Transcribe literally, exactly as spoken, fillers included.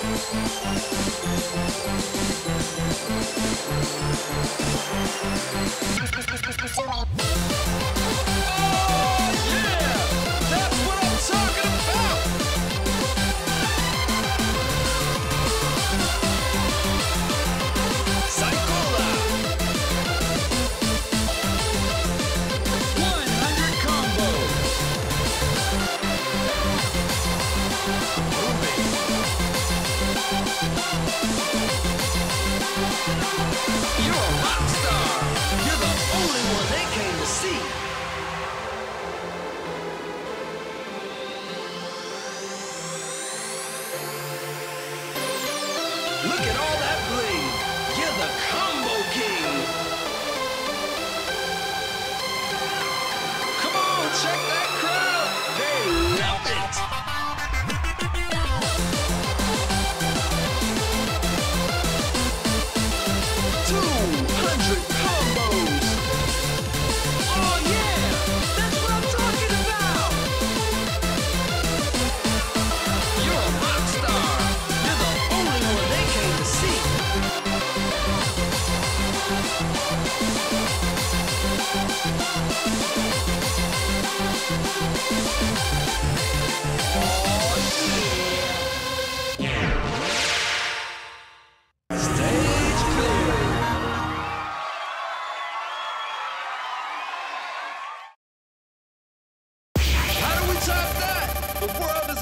Look at all that bling! You're the Combo King! Come on, check that crowd! They love it! two hundred combos! Oh yeah! That's what I'm talking about! You're a rock star! You're the only one they came to see! Oh yeah! Stage clear! How do we top that? The world is